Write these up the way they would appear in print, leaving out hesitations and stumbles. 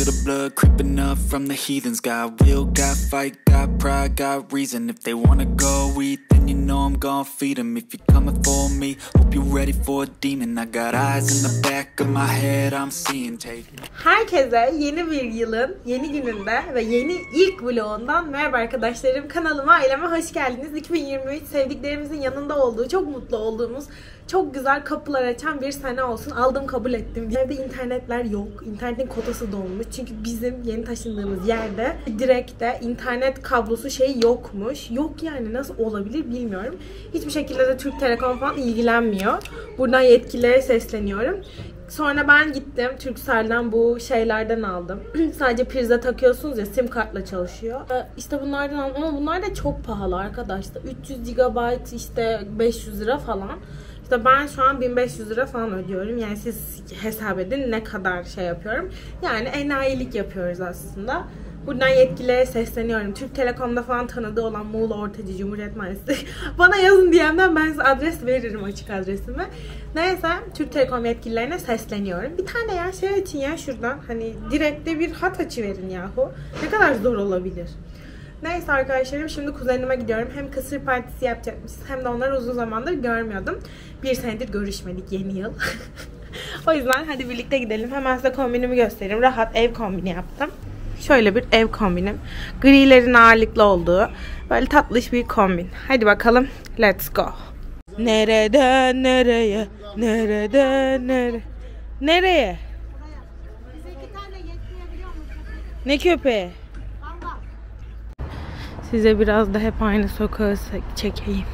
feel the blood creeping up from the heathens. Got will, got fight, got pride, got reason. If they wanna go eat, then you know I'm gon' feed them. If you're coming for me, hope you're ready for a demon. I got eyes in the back of my head, I'm seeing take. Herkese yeni bir yılın yeni gününde ve yeni ilk vlogundan merhaba arkadaşlarım. Kanalıma, aileme hoş geldiniz. 2023 sevdiklerimizin yanında olduğu, çok mutlu olduğumuz, çok güzel kapılar açan bir sene olsun. Aldım, kabul ettim. Evde internetler yok. İnternetin kotası dolmuş. Çünkü bizim yeni taşındığımız yerde direkte internet kablosu yokmuş. Yok yani, nasıl olabilir bilmiyorum. Hiçbir şekilde de Türk Telekom falan ilgilenmiyor. Buradan yetkililere sesleniyorum. Sonra ben gittim Turkcell'den bu şeylerden aldım. Sadece prize takıyorsunuz ya, sim kartla çalışıyor. İşte bunlardan aldım ama bunlar da çok pahalı arkadaşlar. 300 GB işte 500 lira falan. İşte ben şu an 1500 lira falan ödüyorum. Yani siz hesap edin ne kadar yapıyorum. Yani enayilik yapıyoruz aslında. Buradan yetkililere sesleniyorum. Türk Telekom'da falan tanıdığı olan Muğla Ortacı Cumhuriyet Mahallesi. Bana yazın DM'den, ben size adres veririm, açık adresimi. Neyse, Türk Telekom yetkililerine sesleniyorum. Bir tane ya için ya şuradan hani direkte bir hat açıverin yahu. Ne kadar zor olabilir. Neyse arkadaşlarım, şimdi kuzenime gidiyorum. Hem kısır partisi yapacakmışız hem de onları uzun zamandır görmüyordum. Bir senedir görüşmedik, yeni yıl. O yüzden hadi birlikte gidelim. Hemen size kombinimi göstereyim. Rahat ev kombini yaptım. Şöyle bir ev kombinim. Grilerin ağırlıklı olduğu böyle tatlış bir kombin. Hadi bakalım, let's go. Nereden nereye? Nereden nereye? Nereye? Bize 2 tane yetmeyebiliyor mu? Ne köpeği? Valla. Size biraz da hep aynı sokağı çekeyim.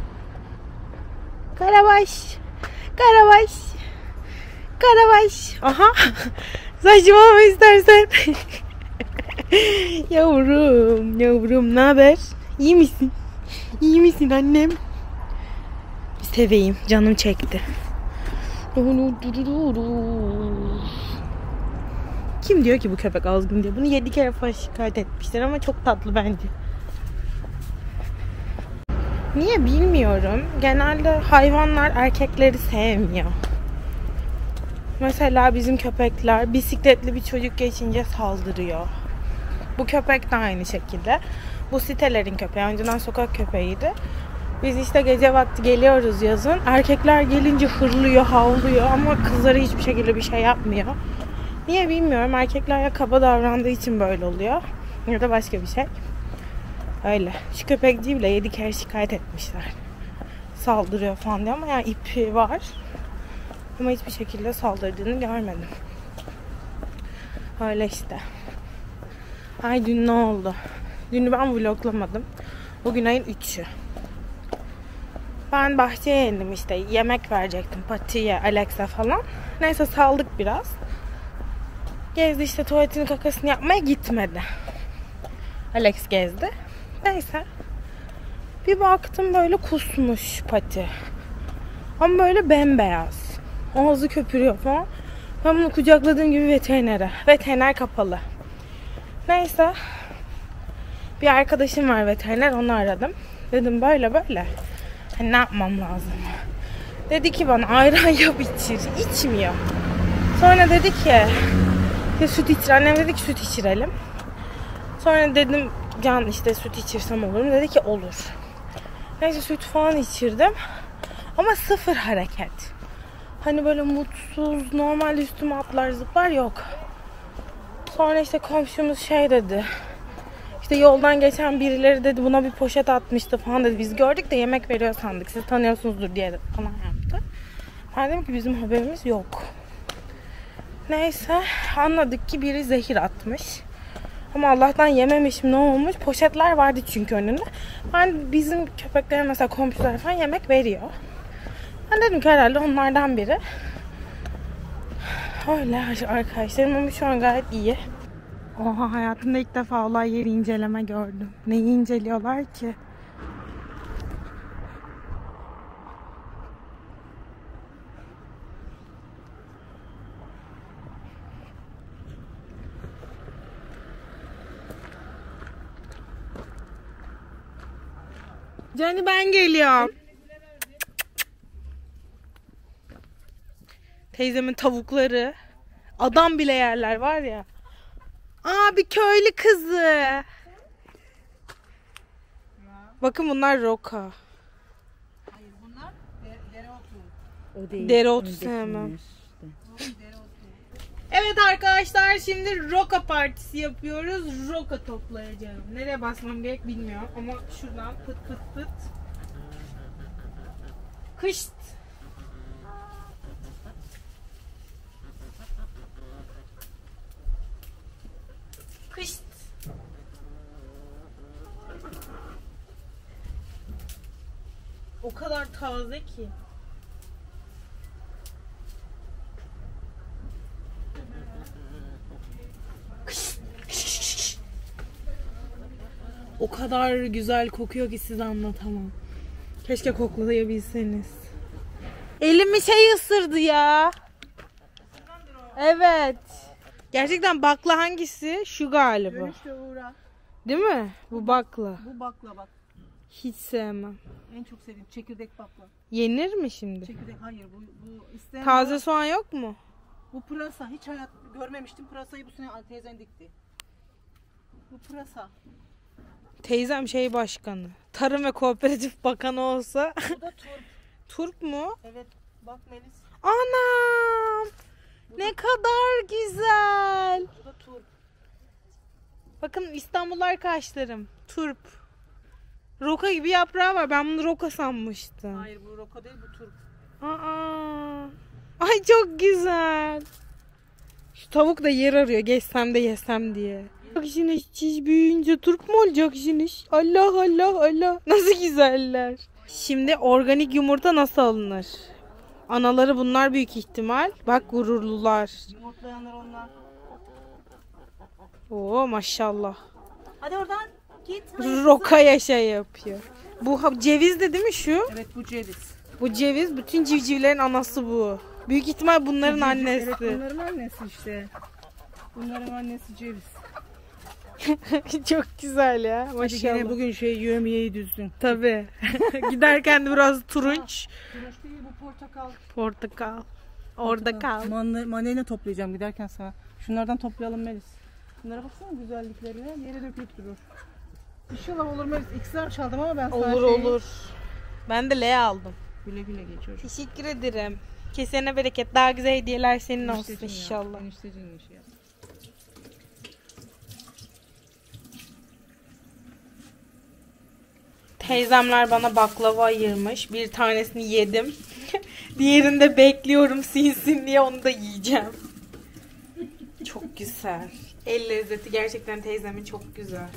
Karabaş. Karabaş. Karabaş. Aha. Saçmalama istersen. Yavrum, yavrum, ne haber? İyi misin? İyi misin annem? Seveyim, canım çekti. Kim diyor ki bu köpek azgın diye? Bunu 7 kere falan şikayet etmişler ama çok tatlı bence. Niye bilmiyorum. Genelde hayvanlar erkekleri sevmiyor. Mesela bizim köpekler bisikletli bir çocuk geçince saldırıyor. Bu köpek de aynı şekilde. Bu sitelerin köpeği. Önceden sokak köpeğiydi. Biz işte gece vakti geliyoruz yazın. Erkekler gelince hırlıyor, havlıyor ama kızları hiçbir şekilde bir şey yapmıyor. Niye bilmiyorum. Erkekler ya kaba davrandığı için böyle oluyor. Ya da başka bir şey. Öyle. Şu köpekciyi bile 7 kere şikayet etmişler. Saldırıyor falan diye ama yani ipi var. Ama hiçbir şekilde saldırdığını görmedim. Öyle işte. Ay dün ne oldu? Dünü ben vloglamadım. Bugün ayın 3'ü. Ben bahçeye indim işte. Yemek verecektim Pati'ye, Alex'e falan. Neyse saldık biraz. Gezdi işte, tuvaletini kakasını yapmaya gitmedi. Alex gezdi. Neyse. Bir baktım böyle kusmuş Pati. Ama böyle bembeyaz. Ağzı köpürüyor falan. Ben bunu kucakladığım gibi veterinere. Veteriner kapalı. Neyse. Bir arkadaşım var veteriner, onu aradım. Dedim böyle böyle. Hani ne yapmam lazım? Dedi ki bana ayran yap içir. İçmiyor. Sonra dedi ki ya süt içir. Annem dedi ki süt içirelim. Sonra dedim Can işte süt içirsem olur mu? Dedi ki olur. Neyse süt falan içirdim. Ama sıfır hareket. Hani böyle mutsuz, normalde üstüme atlar zıplar yok. Sonra işte komşumuz dedi. İşte yoldan geçen birileri dedi buna bir poşet atmıştı falan dedi. Biz gördük de yemek veriyor sandık. Siz tanıyorsunuzdur diye falan yaptı. Ben dedim ki bizim haberimiz yok. Neyse anladık ki biri zehir atmış. Ama Allah'tan yememişim, ne olmuş? Poşetler vardı çünkü önünde. Ben bizim köpeklere mesela komşular falan yemek veriyor. Ben dedim ki herhalde onlardan biri. Öyle arkadaşlarım ama şu an gayet iyi. Oha, hayatımda ilk defa olay yeri inceleme gördüm. Neyi inceliyorlar ki? Cani ben geliyorum. Teyzemin tavukları. Adam bile yerler var ya. Aa, bir köylü kızı. Bakın bunlar roka. Hayır bunlar dereotu. O değil. Dereotu sevmem. Evet arkadaşlar, şimdi roka partisi yapıyoruz. Roka toplayacağım. Nereye basmam gerek bilmiyorum ama şuradan pıt pıt pıt. Kışt. Kışt. O kadar taze ki. O kadar güzel kokuyor ki size anlatamam. Keşke koklayabilseniz. Elimi şey ısırdı ya. Evet. Gerçekten bakla hangisi? Şu galiba. Dönüşte uğra. Değil mi? Bu bakla. Bu bakla bak. Hiç sevmem. En çok sevdiğim çekirdek bakla. Yenir mi şimdi? Çekirdek hayır bu isteyen Taze soğan yok mu? bu pırasa hiç hayat görmemiştim. Pırasayı bu sene teyzen dikti. Bu pırasa. Teyzem şey başkanı. Tarım ve Kooperatif Bakanı olsa. Bu da turp. Turp mu? Evet bak Melis. Anam! Ne kadar güzel. Bu da turp. Bakın İstanbul arkadaşlarım. Turp. Roka gibi yaprağı var. Ben bunu roka sanmıştım. Hayır bu roka değil bu turp. Aa. Ay çok güzel. Şu tavuk da yer arıyor. Geçsem de yesem diye. Bak şimdi çiz büyüyünce turp mu olacak şimdi? Allah Allah Allah. Nasıl güzeller. Şimdi organik yumurta nasıl alınır? Anaları bunlar büyük ihtimal. Bak gururlular. Yumurtlayanlar onlar. Oo maşallah. Hadi oradan git. Rokaya şey yapıyor. Bu ceviz de değil mi şu? Evet bu ceviz. Bu ceviz, bütün civcivlerin anası bu. Büyük ihtimal bunların annesi. Evet bunların annesi işte. Bunların annesi ceviz. Çok güzel ya. Hadi Maşallah. gene bugün yövmiyeyi düzdün. Tabii. Giderken de biraz turunç. Turunç değil bu portakal. Portakal. Orada kal. Mandalina toplayacağım giderken sana. Şunlardan toplayalım Melis. Bunlara baksana güzelliklerine. Yere dökülüp durur. İnşallah olur Melis. XR çaldım ama ben sana Olur olur. Ben de L aldım. Güle güle geçiyorum. Teşekkür ederim. Kesene bereket. Daha güzel hediyeler senin olsun inşallah. Enişteciğin işi ya. Teyzemler bana baklava ayırmış. Bir tanesini yedim. Diğerini de bekliyorum sinsin diye, onu da yiyeceğim. Çok güzel. El lezzeti gerçekten teyzemin çok güzel.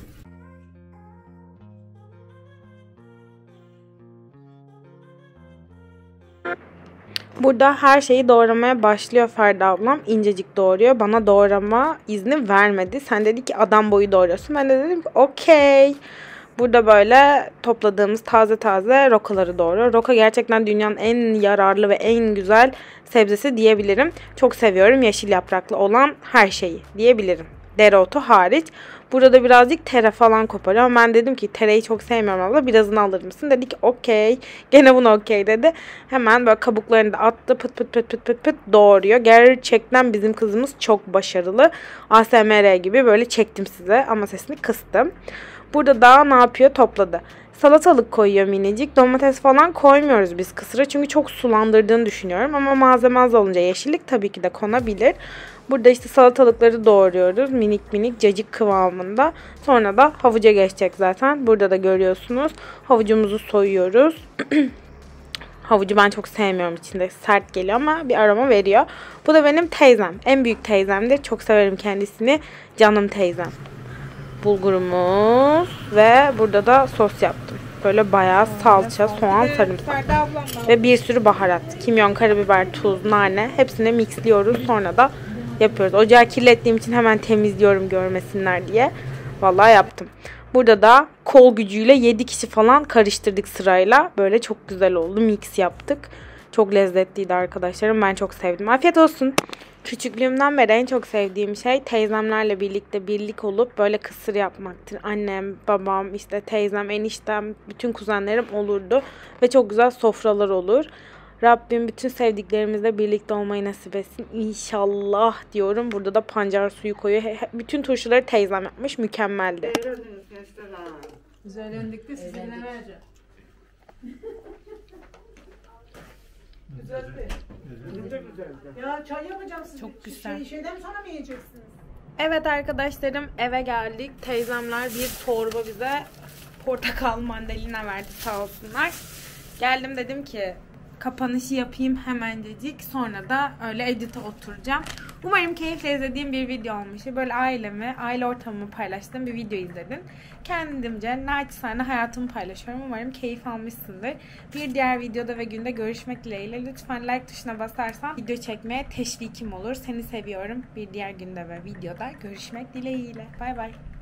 Burada her şeyi doğramaya başlıyor Ferda ablam. İncecik doğruyor. Bana doğrama izni vermedi. Sen dedi ki adam boyu doğruyorsun. Ben de dedim ki okey. Burada böyle topladığımız taze taze rokaları doğruyor. Roka gerçekten dünyanın en yararlı ve en güzel sebzesi diyebilirim. Çok seviyorum yeşil yapraklı olan her şeyi diyebilirim. Dereotu hariç. Burada da birazcık tere falan koparıyor. Ama ben dedim ki tereyi çok sevmiyorum abla. Birazını alır mısın? Dedi ki okey. Gene bunu okey dedi. Hemen böyle kabuklarını da attı. Pıt pıt pıt pıt pıt pıt doğruyor. Gerçekten bizim kızımız çok başarılı. ASMR gibi böyle çektim size. Ama sesini kıstım. Burada da ne yapıyor? Topladı. Salatalık koyuyor minicik. Domates falan koymuyoruz biz kısıra. Çünkü çok sulandırdığını düşünüyorum. Ama malzeme az olunca yeşillik tabii ki de konabilir. Burada işte salatalıkları doğruyoruz. Minik minik cacık kıvamında. Sonra da havuca geçecek zaten. Burada da görüyorsunuz. Havucumuzu soyuyoruz. Havucu ben çok sevmiyorum. İçinde sert geliyor ama bir aroma veriyor. Bu da benim teyzem. En büyük teyzemdir. Çok severim kendisini. Canım teyzem. Bulgurumuz ve burada da sos yaptım. Böyle bayağı salça, soğan, sarımsak ve bir sürü baharat. Kimyon, karabiber, tuz, nane hepsini mixliyoruz. Sonra da yapıyoruz. Ocağı kirlettiğim için hemen temizliyorum görmesinler diye. Vallahi yaptım. Burada da kol gücüyle 7 kişi falan karıştırdık sırayla. Böyle çok güzel oldu. Mix yaptık. Çok lezzetliydi arkadaşlarım. Ben çok sevdim. Afiyet olsun. Küçüklüğümden beri en çok sevdiğim şey teyzemlerle birlikte birlik olup böyle kısır yapmaktır. Annem, babam, işte teyzem, eniştem, bütün kuzenlerim olurdu. Ve çok güzel sofralar olur. Rabbim bütün sevdiklerimizle birlikte olmayı nasip etsin. İnşallah diyorum. Burada da pancar suyu koyuyor. Bütün turşuları teyzem yapmış. Mükemmeldi. Biz öğrendik de size ne vereceğim? Güzeldi. Ya çay yapacağım size. Çok güzel. Şeyden sonra mı yiyeceksiniz? Evet arkadaşlarım, eve geldik. Teyzemler bir torba bize portakal mandalina verdi sağ olsunlar. Geldim, dedim ki kapanışı yapayım hemencecik. Sonra da öyle edit'e oturacağım. Umarım keyifle izlediğim bir video olmuştur. Böyle aile ortamımı paylaştığım bir video izledin. Kendimce naçizane hayatımı paylaşıyorum. Umarım keyif almışsındır. Bir diğer videoda ve günde görüşmek dileğiyle. Lütfen like tuşuna basarsan video çekmeye teşvikim olur. Seni seviyorum. Bir diğer günde ve videoda görüşmek dileğiyle. Bay bay.